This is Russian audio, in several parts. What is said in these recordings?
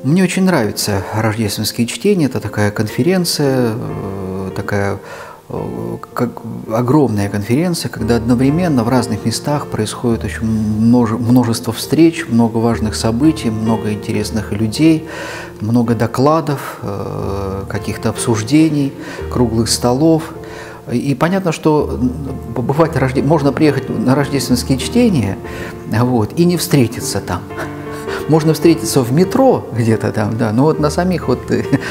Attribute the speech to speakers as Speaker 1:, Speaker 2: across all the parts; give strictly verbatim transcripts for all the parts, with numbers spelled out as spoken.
Speaker 1: Мне очень нравятся рождественские чтения. Это такая конференция, такая как огромная конференция, когда одновременно в разных местах происходит очень множество встреч, много важных событий, много интересных людей, много докладов, каких-то обсуждений, круглых столов. И понятно, что побывать, можно приехать на рождественские чтения, вот, и не встретиться там. Можно встретиться в метро где-то там, да, но вот на самих вот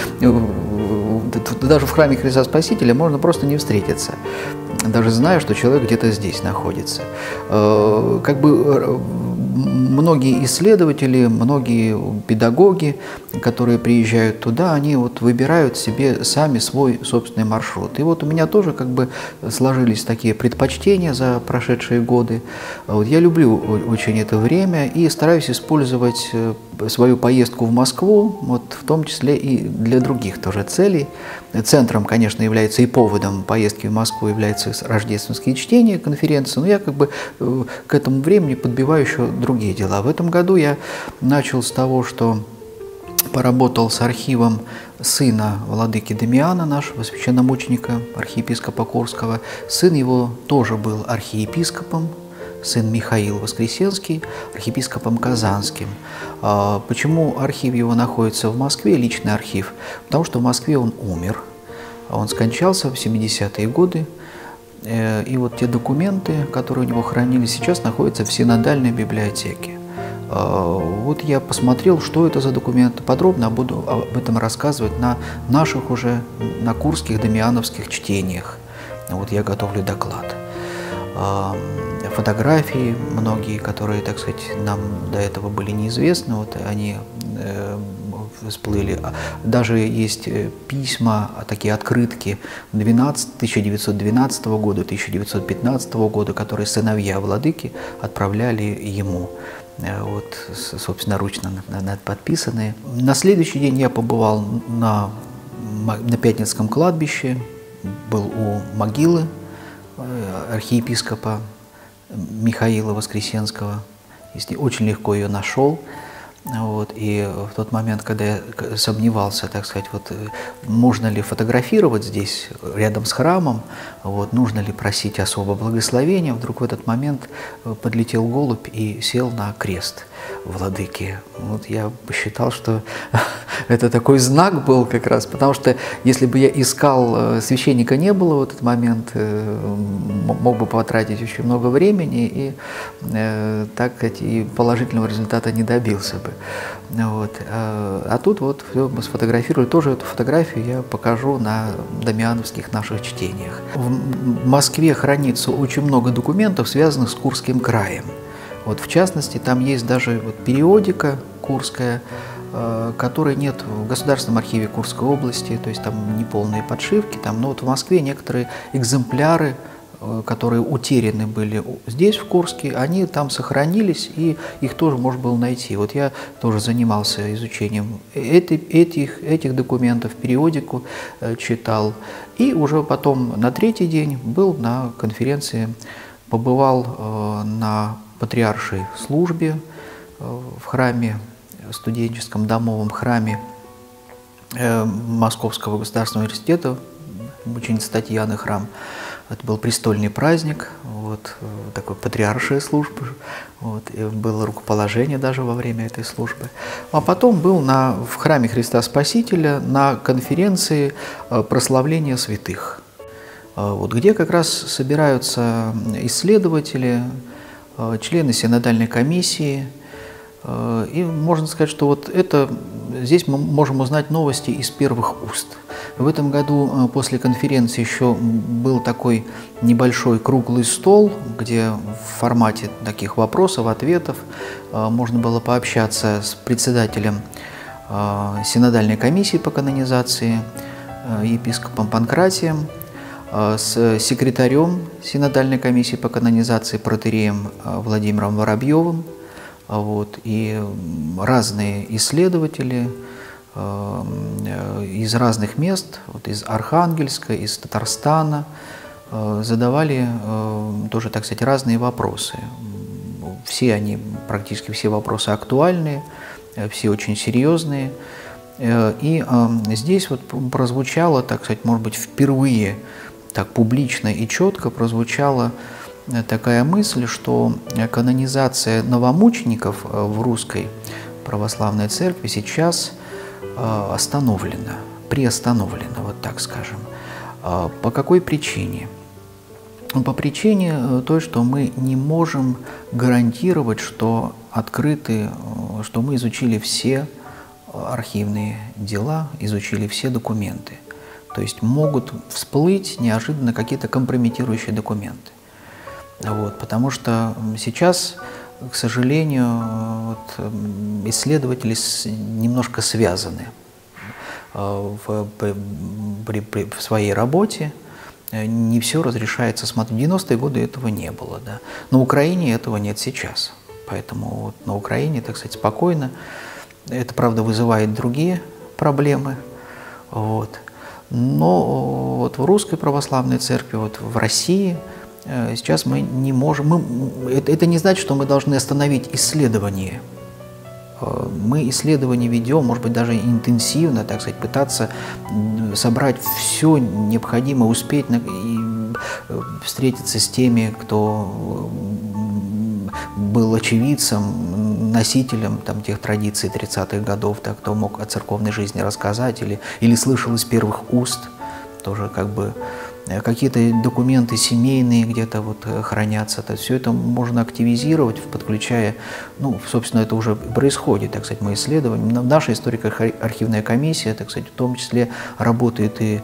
Speaker 1: даже в храме Христа Спасителя можно просто не встретиться, даже зная, что человек где-то здесь находится. Как бы многие исследователи, многие педагоги, которые приезжают туда, они вот выбирают себе сами свой собственный маршрут. И вот у меня тоже как бы сложились такие предпочтения за прошедшие годы. Вот я люблю очень это время и стараюсь использовать свою поездку в Москву, вот в том числе и для других тоже целей. Центром, конечно, является и поводом поездки в Москву являются рождественские чтения, конференции, но я как бы к этому времени подбиваю еще другие дела. В этом году я начал с того, что поработал с архивом сына владыки Дамиана, нашего священномученика, архиепископа Курского. Сын его тоже был архиепископом, сын Михаил Воскресенский, архиепископом Казанским. Почему архив его находится в Москве, личный архив? Потому что в Москве он умер. Он скончался в семидесятые годы. И вот те документы, которые у него хранились, сейчас находятся в синодальной библиотеке. Вот я посмотрел, что это за документы. Подробно буду об этом рассказывать на наших уже, на курских дамиановских чтениях. Вот я готовлю доклад. Фотографии многие, которые, так сказать, нам до этого были неизвестны, вот они э, всплыли. Даже есть письма, такие открытки тысяча девятьсот двенадцатого года, тысяча девятьсот пятнадцатого года, которые сыновья владыки отправляли ему. Вот, собственноручно подписанные. На следующий день я побывал на, на Пятницком кладбище, был у могилы архиепископа Михаила Воскресенского. Очень легко ее нашел. Вот, и в тот момент, когда я сомневался, так сказать, вот, можно ли фотографировать здесь, рядом с храмом, вот, нужно ли просить особо благословения, вдруг в этот момент подлетел голубь и сел на крест владыки. Вот я посчитал, что это такой знак был как раз, потому что если бы я искал, священника не было в этот момент, мог бы потратить очень много времени и, так сказать, и положительного результата не добился бы. Вот. А тут вот все мы сфотографировали. Тоже эту фотографию я покажу на дамиановских наших чтениях. В Москве хранится очень много документов, связанных с Курским краем. Вот, в частности, там есть даже вот периодика курская, которой нет в Государственном архиве Курской области, то есть там неполные подшивки, там, но вот в Москве некоторые экземпляры, которые утеряны были здесь, в Курске, они там сохранились, и их тоже можно было найти. Вот я тоже занимался изучением этих, этих документов, периодику читал, и уже потом на третий день был на конференции, побывал на патриаршей службе в храме, студенческом домовом храме Московского государственного университета, ученицы Татьяны храм. Это был престольный праздник, вот, такой патриаршая служба, вот, и было рукоположение даже во время этой службы. А потом был на, в храме Христа Спасителя на конференции прославления святых, вот, где как раз собираются исследователи, члены синодальной комиссии. И можно сказать, что вот это, здесь мы можем узнать новости из первых уст. В этом году после конференции еще был такой небольшой круглый стол, где в формате таких вопросов, ответов можно было пообщаться с председателем синодальной комиссии по канонизации, епископом Панкратием, с секретарем синодальной комиссии по канонизации протоиереем Владимиром Воробьевым. Вот, и разные исследователи э, из разных мест, вот, из Архангельска, из Татарстана, э, задавали э, тоже, так сказать, разные вопросы. Все они, практически все вопросы актуальные. все очень серьезные. И здесь вот прозвучало, так сказать, может быть, впервые так публично и четко прозвучала такая мысль, что канонизация новомучеников в русской православной церкви сейчас остановлена, приостановлена, вот так скажем. По какой причине? По причине той, что мы не можем гарантировать, что открыты, что мы изучили все архивные дела, изучили все документы. То есть могут всплыть неожиданно какие-то компрометирующие документы. Вот, потому что сейчас, к сожалению, вот, исследователи немножко связаны в, при, при, в своей работе. Не все разрешается смотреть. В девяностые годы этого не было. Да. На Украине этого нет сейчас. Поэтому вот на Украине, так сказать, спокойно. Это, правда, вызывает другие проблемы. Вот. Но вот в Русской Православной Церкви, вот в России сейчас мы не можем... Мы, это, это не значит, что мы должны остановить исследование. Мы исследования ведем, может быть, даже интенсивно, так сказать, пытаться собрать все необходимое, успеть и встретиться с теми, кто был очевидцем, носителем там, тех традиций тридцатых годов, так, кто мог о церковной жизни рассказать или, или слышал из первых уст, тоже как бы какие-то документы семейные где-то вот хранятся. То все это можно активизировать, подключая, ну, собственно, это уже происходит, так сказать, мы исследуем. Наша историко-архивная комиссия, так сказать, в том числе работает и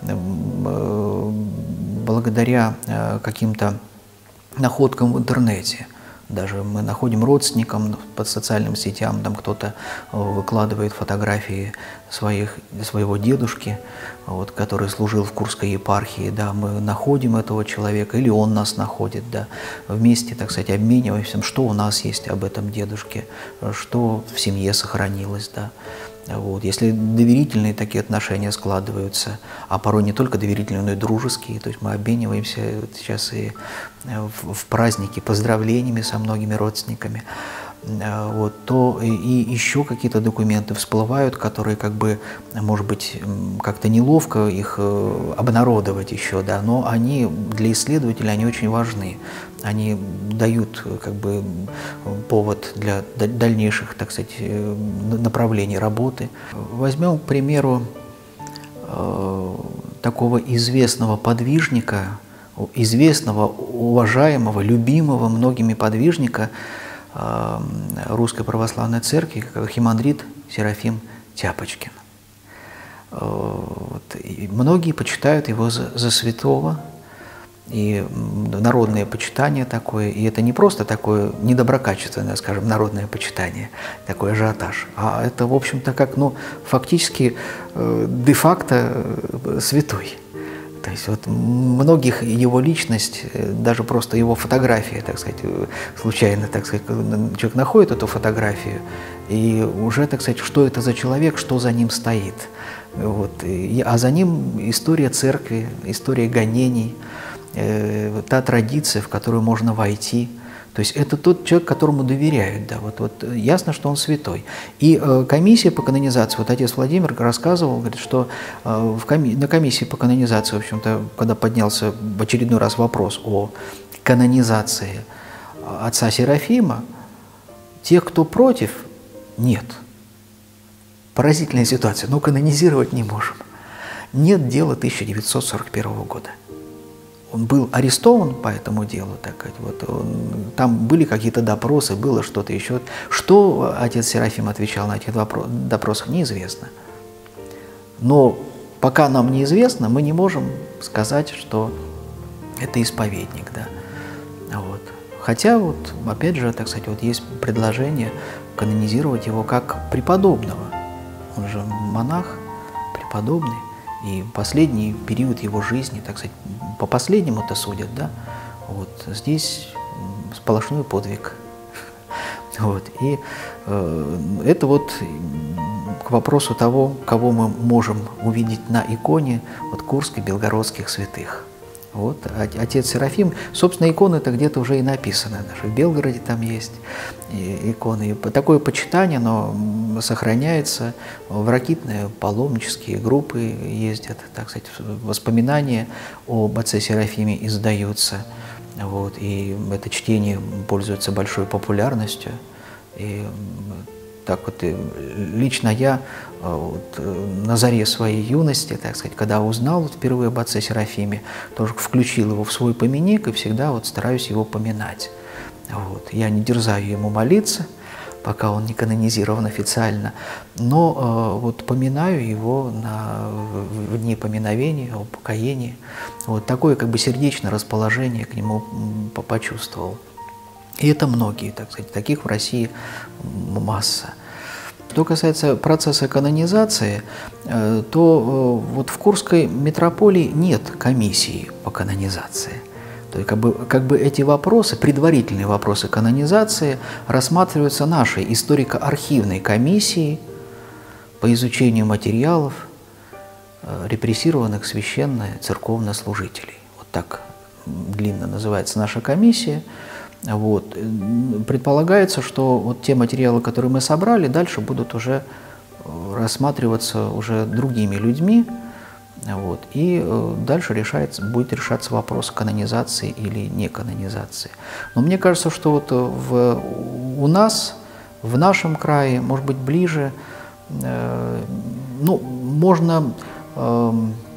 Speaker 1: благодаря каким-то находкам в интернете. Даже мы находим родственникам под социальным сетям, там кто-то выкладывает фотографии своих, своего дедушки, вот, который служил в Курской епархии, да, мы находим этого человека, или он нас находит, да, вместе, так сказать, обмениваемся, что у нас есть об этом дедушке, что в семье сохранилось, да. Вот. Если доверительные такие отношения складываются, а порой не только доверительные, но и дружеские, то есть мы обмениваемся вот сейчас и в, в праздники поздравлениями со многими родственниками, вот, то и, и еще какие-то документы всплывают, которые как бы, может быть, как-то неловко их обнародовать еще, да, но они для исследователя они очень важны. Они дают как бы повод для дальнейших, так сказать, направлений работы. Возьмем, к примеру, такого известного подвижника, известного, уважаемого, любимого многими подвижника Русской Православной Церкви, как архимандрит Серафим Тяпочкин. Вот. И многие почитают его за, за святого, и народное почитание такое, и это не просто такое недоброкачественное, скажем, народное почитание, такой ажиотаж, а это, в общем-то, как, ну, фактически э, де-факто святой. То есть вот многих его личность, даже просто его фотография, так сказать, случайно, так сказать, человек находит эту фотографию, и уже, так сказать, что это за человек, что за ним стоит. Вот. И, а за ним история церкви, история гонений, э, та традиция, в которую можно войти. То есть это тот человек, которому доверяют, да, вот, вот ясно, что он святой. И э, комиссия по канонизации, вот отец Владимир рассказывал, говорит, что э, в коми на комиссии по канонизации, в общем-то, когда поднялся в очередной раз вопрос о канонизации отца Серафима, тех, кто против, нет. Поразительная ситуация, но канонизировать не можем. Нет дела тысяча девятьсот сорок первого года. Он был арестован по этому делу, так сказать, вот он, там были какие-то допросы, было что-то еще. Что отец Серафим отвечал на этих допросах, неизвестно. Но пока нам неизвестно, мы не можем сказать, что это исповедник, да. Вот. Хотя, вот, опять же, так сказать, вот есть предложение канонизировать его как преподобного. Он же монах, преподобный. И последний период его жизни, так сказать, по последнему-то судят, да, вот здесь сплошной подвиг. Вот. И э, это вот к вопросу того, кого мы можем увидеть на иконе вот Курской, белгородских святых. Вот, отец Серафим. Собственно, иконы-то где-то уже и написаны. Даже в Белгороде там есть иконы. И такое почитание, оно сохраняется. В ракитные паломнические группы ездят, так сказать, воспоминания об отце Серафиме издаются. Вот, и это чтение пользуется большой популярностью. И так вот, и лично я вот, на заре своей юности, так сказать, когда узнал вот, впервые об отце Серафиме, тоже включил его в свой поминок и всегда вот, стараюсь его поминать. Вот. Я не дерзаю ему молиться, пока он не канонизирован официально, но э, вот, поминаю его на, в дни поминовения, о покоении. Вот, такое как бы сердечное расположение к нему почувствовал. И это многие, так сказать, таких в России масса. Что касается процесса канонизации, то вот в Курской митрополии нет комиссии по канонизации. То есть как бы, как бы эти вопросы, предварительные вопросы канонизации, рассматриваются нашей историко-архивной комиссией по изучению материалов репрессированных священно-церковнослужителей. Вот так длинно называется наша комиссия. Вот. Предполагается, что вот те материалы, которые мы собрали, дальше будут уже рассматриваться уже другими людьми, вот. И дальше решается, будет решаться вопрос канонизации или не канонизации. Но мне кажется, что вот в, у нас, в нашем крае, может быть, ближе, э, ну, можно э,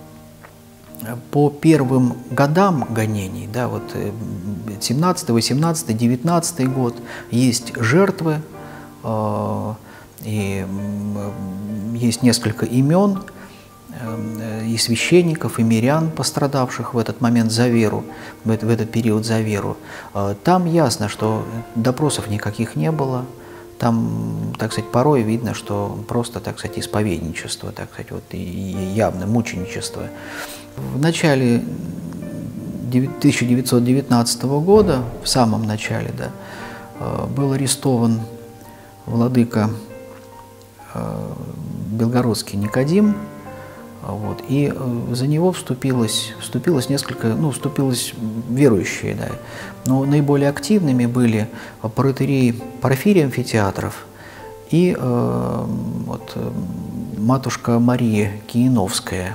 Speaker 1: по первым годам гонений, да, вот семнадцатый, восемнадцатый, девятнадцатый год, есть жертвы, э, и есть несколько имен э, и священников, и мирян, пострадавших в этот момент за веру, в, в этот период за веру. Э, там ясно, что допросов никаких не было. Там, так сказать, порой видно, что просто, так сказать, исповедничество, так сказать, вот, и явное мученичество. В начале тысяча девятьсот девятнадцатого года, в самом начале, да, был арестован владыка Белгородский Никодим, вот, и за него вступилось, вступилось несколько, ну, вступилось верующие, да, но наиболее активными были протоиерей Порфирий Амфитеатров и э, вот, матушка Мария Киеновская.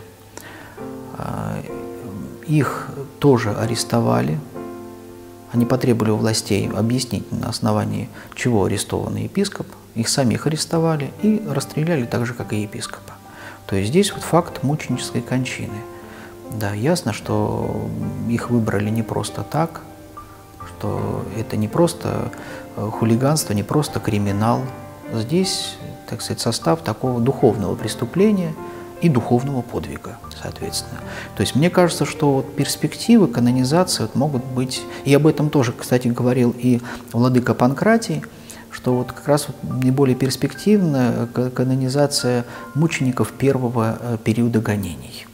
Speaker 1: Их тоже арестовали. Они потребовали у властей объяснить, на основании чего арестован епископ. Их самих арестовали и расстреляли так же, как и епископа. То есть здесь вот факт мученической кончины. Да, ясно, что их выбрали не просто так, что это не просто хулиганство, не просто криминал. Здесь, так сказать, состав такого духовного преступления и духовного подвига, соответственно. То есть мне кажется, что вот перспективы канонизации вот могут быть, и об этом тоже, кстати, говорил и владыка Панкратий, что вот как раз вот наиболее перспективна канонизация мучеников первого периода гонений.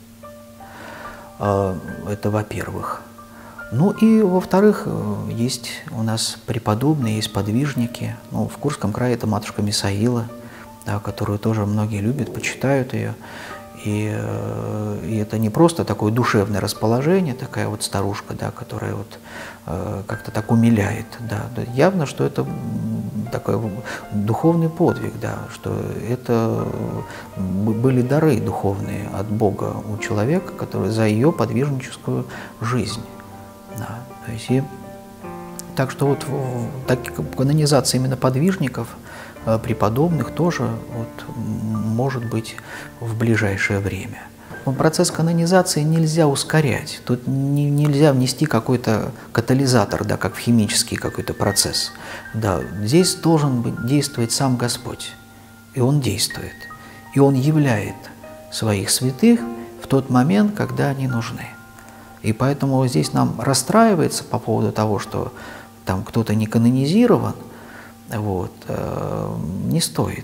Speaker 1: Это во-первых. Ну и во-вторых, есть у нас преподобные, есть подвижники. Ну, в Курском крае это матушка Мисаила, да, которую тоже многие любят, почитают ее. И, и это не просто такое душевное расположение, такая вот старушка, да, которая вот э, как-то так умиляет. Да. Явно, что это такой духовный подвиг, да, что это были дары духовные от Бога у человека, который за ее подвижническую жизнь. Да. То есть, и, так что вот так, канонизация именно подвижников, преподобных тоже вот, может быть в ближайшее время. Но процесс канонизации нельзя ускорять. Тут не, нельзя внести какой-то катализатор, да, как в химический какой-то процесс. Да, здесь должен быть, действовать сам Господь. И Он действует. И Он являет своих святых в тот момент, когда они нужны. И поэтому здесь нам расстраивается по поводу того, что там кто-то не канонизирован, вот, э, не стоит.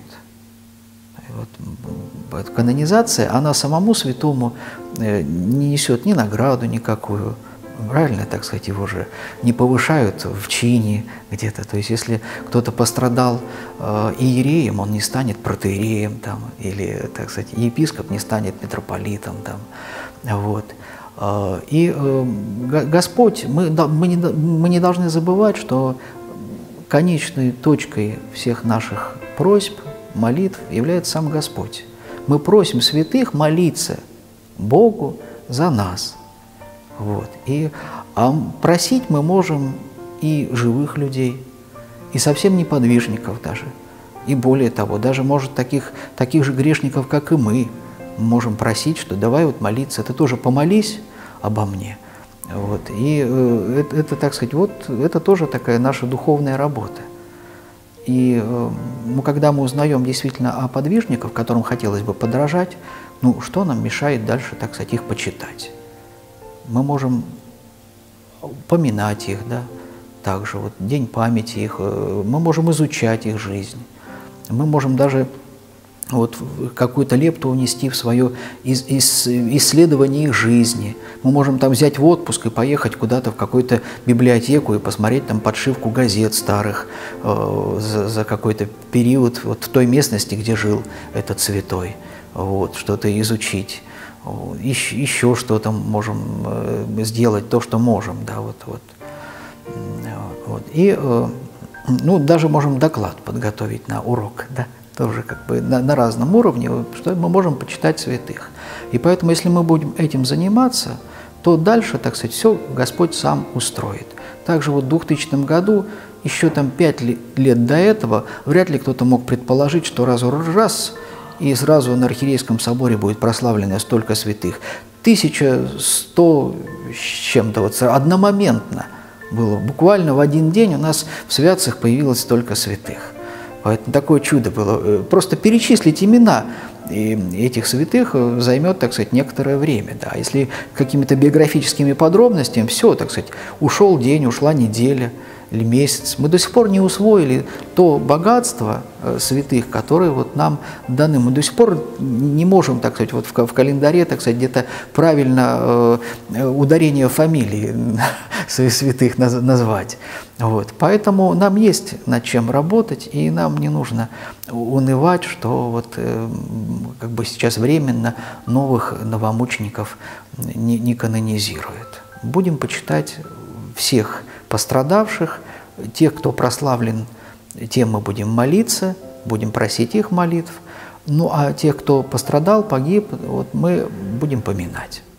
Speaker 1: Вот, канонизация, она самому святому э, не несет ни награду никакую, правильно, так сказать, его же не повышают в чине где-то. То есть, если кто-то пострадал э, иереем, он не станет протоиереем, там, или, так сказать, епископ не станет митрополитом. Там, вот. И Господь, мы, мы, не, мы не должны забывать, что конечной точкой всех наших просьб, молитв является сам Господь. Мы просим святых молиться Богу за нас. Вот. И, а просить мы можем и живых людей, и совсем неподвижников даже. И более того, даже, может, таких, таких же грешников, как и мы, можем просить, что давай вот молиться, ты тоже помолись обо мне. Вот. И э, это, это, так сказать, вот это тоже такая наша духовная работа. И э, ну, когда мы узнаем действительно о подвижниках, которым хотелось бы подражать, ну, что нам мешает дальше, так сказать, их почитать? Мы можем поминать их, да, также вот день памяти их, э, мы можем изучать их жизнь, мы можем даже вот какую-то лепту унести в свое ис ис исследование их жизни. Мы можем там взять в отпуск и поехать куда-то в какую-то библиотеку и посмотреть там подшивку газет старых э, за, за какой-то период вот в той местности, где жил этот святой. Вот, что-то изучить. Еще, еще что-то можем э, сделать, то, что можем. Да, вот, вот. Вот. И э, ну, даже можем доклад подготовить на урок. Да? Тоже как бы на, на разном уровне, что мы можем почитать святых. И поэтому, если мы будем этим заниматься, то дальше, так сказать, все Господь сам устроит. Также вот в двухтысячном году, еще там пять лет до этого, вряд ли кто-то мог предположить, что раз раз и сразу на Архиерейском соборе будет прославлено столько святых. тысяча сто с чем-то, вот одномоментно было. Буквально в один день у нас в Святцах появилось столько святых. Поэтому такое чудо было. Просто перечислить имена этих святых займет, так сказать, некоторое время. Да. Если какими-то биографическими подробностями, все, так сказать, ушел день, ушла неделя или месяц. Мы до сих пор не усвоили то богатство святых, которые вот нам даны. Мы до сих пор не можем, так сказать, вот в календаре, так сказать, где-то правильно э, ударение фамилии святых назвать. Вот. Поэтому нам есть над чем работать, и нам не нужно унывать, что вот э, как бы сейчас временно новых новомучеников не, не канонизируют. Будем почитать всех пострадавших, тех, кто прославлен, тем мы будем молиться, будем просить их молитв. Ну а тех, кто пострадал, погиб, вот мы будем поминать.